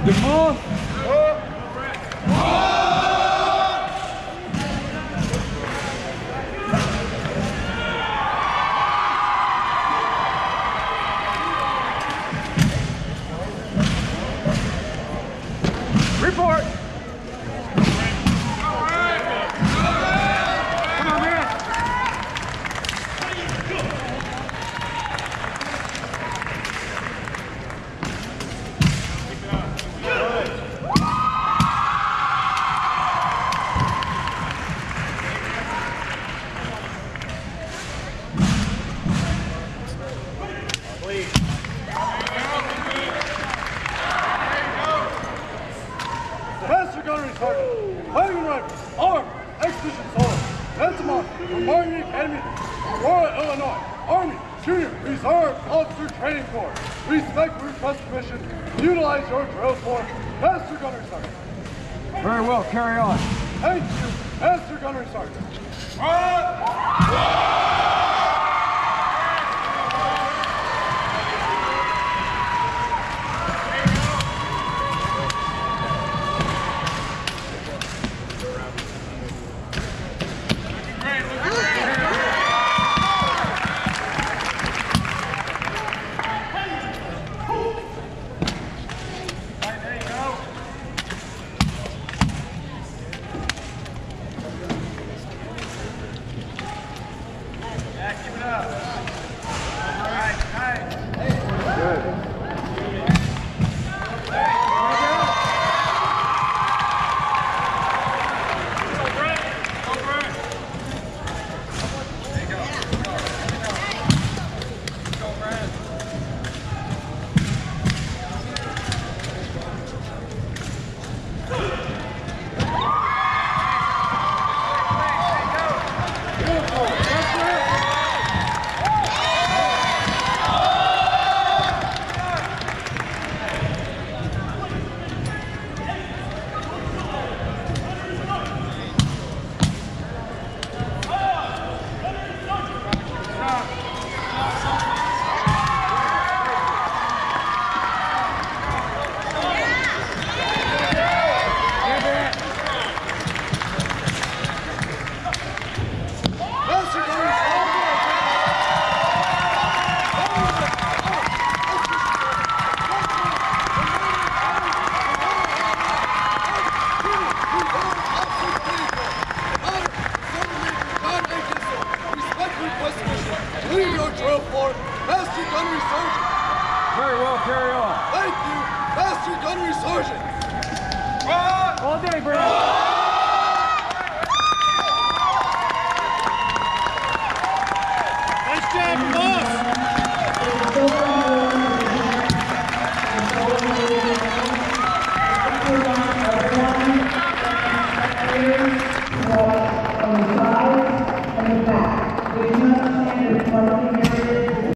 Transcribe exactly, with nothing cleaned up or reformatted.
Come on. Report. Master Gunnery Sergeant, Fighting Rifle, Arm, Expedition Sword, Pensamont, from Martin Academy, Aurora, Illinois, Army, Junior Reserve Officer Training Corps. Respect request permission to utilize your drill force, Master Gunnery Sergeant. Very well, carry on. Thank you, Master Gunnery Sergeant. Leave your drill force, Master Gunnery Sergeant. Very well, carry on. Thank you, Master Gunnery Sergeant. All day, bro.